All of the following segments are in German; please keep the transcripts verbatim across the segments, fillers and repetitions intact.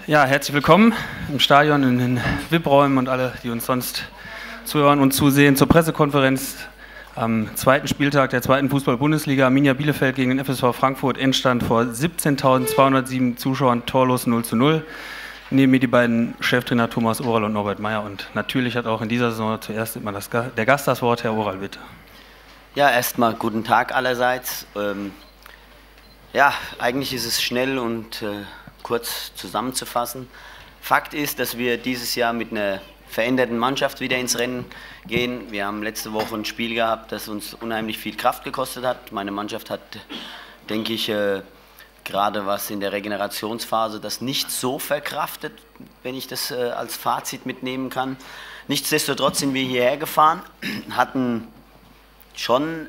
Ja, herzlich willkommen im Stadion, in den V I P-Räumen und alle, die uns sonst zuhören und zusehen zur Pressekonferenz am zweiten Spieltag der zweiten Fußball-Bundesliga. Arminia Bielefeld gegen den F S V Frankfurt, Endstand vor siebzehntausendzweihundertsieben Zuschauern, torlos null zu null. Neben mir die beiden Cheftrainer Thomas Oral und Norbert Meyer. Und natürlich hat auch in dieser Saison zuerst immer das, der Gast das Wort. Herr Oral, bitte. Ja, erstmal guten Tag allerseits. Ähm, ja, eigentlich ist es schnell und äh, kurz zusammenzufassen. Fakt ist, dass wir dieses Jahr mit einer veränderten Mannschaft wieder ins Rennen gehen. Wir haben letzte Woche ein Spiel gehabt, das uns unheimlich viel Kraft gekostet hat. Meine Mannschaft hat, denke ich, äh, gerade was in der Regenerationsphase das nicht so verkraftet, wenn ich das äh, als Fazit mitnehmen kann. Nichtsdestotrotz sind wir hierher gefahren, hatten schon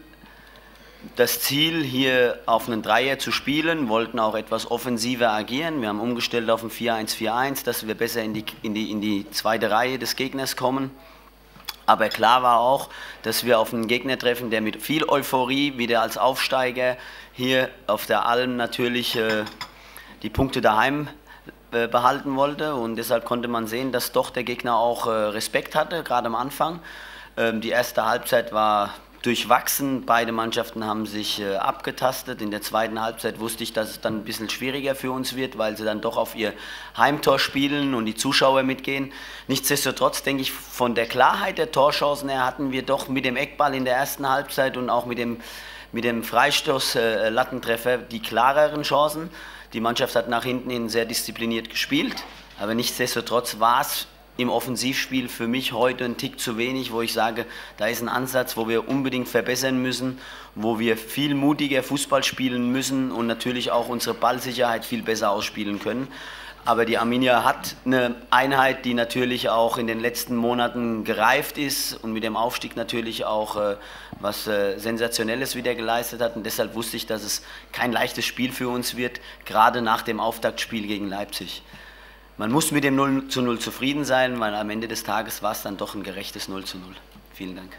das Ziel, hier auf einen Dreier zu spielen, wollten auch etwas offensiver agieren. Wir haben umgestellt auf ein vier eins vier eins, dass wir besser in die, in die, in die zweite Reihe des Gegners kommen. Aber klar war auch, dass wir auf einen Gegner treffen, der mit viel Euphorie wieder als Aufsteiger hier auf der Alm natürlich äh, die Punkte daheim äh, behalten wollte. Und deshalb konnte man sehen, dass doch der Gegner auch äh, Respekt hatte, gerade am Anfang. Ähm, die erste Halbzeit war durchwachsen, beide Mannschaften haben sich äh, abgetastet. In der zweiten Halbzeit wusste ich, dass es dann ein bisschen schwieriger für uns wird, weil sie dann doch auf ihr Heimtor spielen und die Zuschauer mitgehen. Nichtsdestotrotz denke ich, von der Klarheit der Torchancen her hatten wir doch mit dem Eckball in der ersten Halbzeit und auch mit dem, mit dem Freistoß-Lattentreffer äh, die klareren Chancen. Die Mannschaft hat nach hinten hin sehr diszipliniert gespielt, aber nichtsdestotrotz war es im Offensivspiel für mich heute ein Tick zu wenig, wo ich sage, da ist ein Ansatz, wo wir unbedingt verbessern müssen, wo wir viel mutiger Fußball spielen müssen und natürlich auch unsere Ballsicherheit viel besser ausspielen können. Aber die Arminia hat eine Einheit, die natürlich auch in den letzten Monaten gereift ist und mit dem Aufstieg natürlich auch äh, was äh, Sensationelles wieder geleistet hat. Und deshalb wusste ich, dass es kein leichtes Spiel für uns wird, gerade nach dem Auftaktspiel gegen Leipzig. Man muss mit dem null zu null zufrieden sein, weil am Ende des Tages war es dann doch ein gerechtes null zu null. Vielen Dank.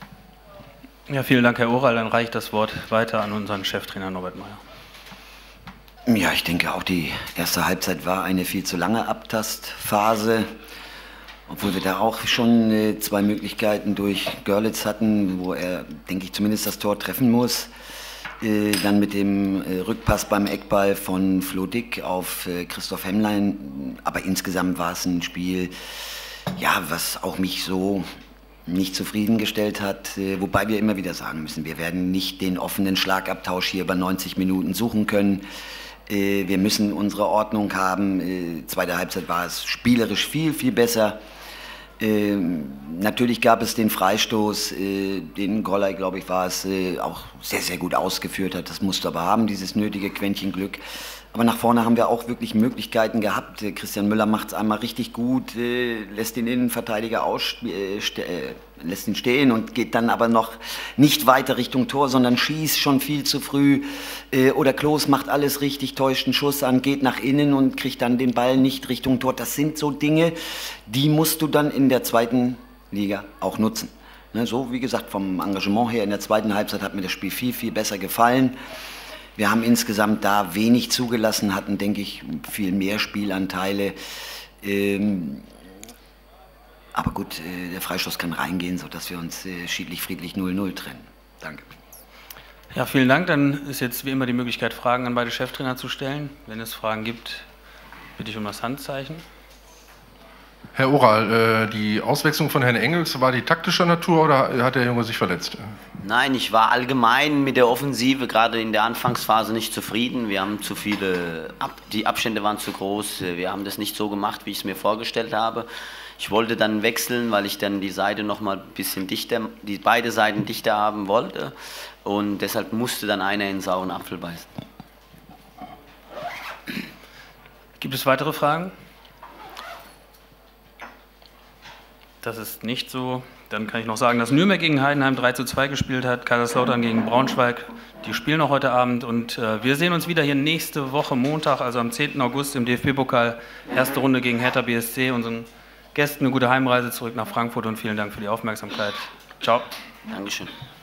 Ja, vielen Dank, Herr Oral. Dann reicht das Wort weiter an unseren Cheftrainer Norbert Meyer. Ja, ich denke auch, die erste Halbzeit war eine viel zu lange Abtastphase, obwohl wir da auch schon äh, zwei Möglichkeiten durch Görlitz hatten, wo er, denke ich, zumindest das Tor treffen muss. Äh, dann mit dem äh, Rückpass beim Eckball von Flo Dick auf äh, Christoph Hemmlein. Aber insgesamt war es ein Spiel, ja, was auch mich so nicht zufriedengestellt hat. Äh, wobei wir immer wieder sagen müssen, wir werden nicht den offenen Schlagabtausch hier über neunzig Minuten suchen können. Äh, wir müssen unsere Ordnung haben. Äh, zweite Halbzeit war es spielerisch viel, viel besser. Ähm, natürlich gab es den Freistoß, äh, den Golley, glaube ich, war es, äh, auch sehr, sehr gut ausgeführt hat. Das musste aber haben, dieses nötige Quäntchen Glück. Aber nach vorne haben wir auch wirklich Möglichkeiten gehabt. Äh, Christian Müller macht es einmal richtig gut, äh, lässt den Innenverteidiger aus, äh, äh, lässt ihn stehen und geht dann aber noch nicht weiter Richtung Tor, sondern schießt schon viel zu früh. Äh, oder Klos macht alles richtig, täuscht einen Schuss an, geht nach innen und kriegt dann den Ball nicht Richtung Tor. Das sind so Dinge, die musst du dann in der zweiten Liga auch nutzen. Ne, so wie gesagt, vom Engagement her in der zweiten Halbzeit hat mir das Spiel viel, viel besser gefallen. Wir haben insgesamt da wenig zugelassen, hatten, denke ich, viel mehr Spielanteile. Ähm, aber gut, äh, der Freistoß kann reingehen, sodass wir uns äh, schiedlich-friedlich null null trennen. Danke. Ja, vielen Dank. Dann ist jetzt wie immer die Möglichkeit, Fragen an beide Cheftrainer zu stellen. Wenn es Fragen gibt, bitte ich um das Handzeichen. Herr Oral, äh, die Auswechslung von Herrn Engels, war die taktischer Natur oder hat der Junge sich verletzt? Nein, ich war allgemein mit der Offensive gerade in der Anfangsphase nicht zufrieden. Wir haben zu viele, Ab die Abstände waren zu groß. Wir haben das nicht so gemacht, wie ich es mir vorgestellt habe. Ich wollte dann wechseln, weil ich dann die Seite noch mal ein bisschen dichter, die beide Seiten dichter haben wollte. Und deshalb musste dann einer in den sauren Apfel beißen. Gibt es weitere Fragen? Das ist nicht so. Dann kann ich noch sagen, dass Nürnberg gegen Heidenheim drei zu zwei gespielt hat, Kaiserslautern gegen Braunschweig. Die spielen noch heute Abend und äh, wir sehen uns wieder hier nächste Woche Montag, also am zehnten August im D F B-Pokal. Erste Runde gegen Hertha B S C. Unseren Gästen eine gute Heimreise zurück nach Frankfurt und vielen Dank für die Aufmerksamkeit. Ciao. Dankeschön.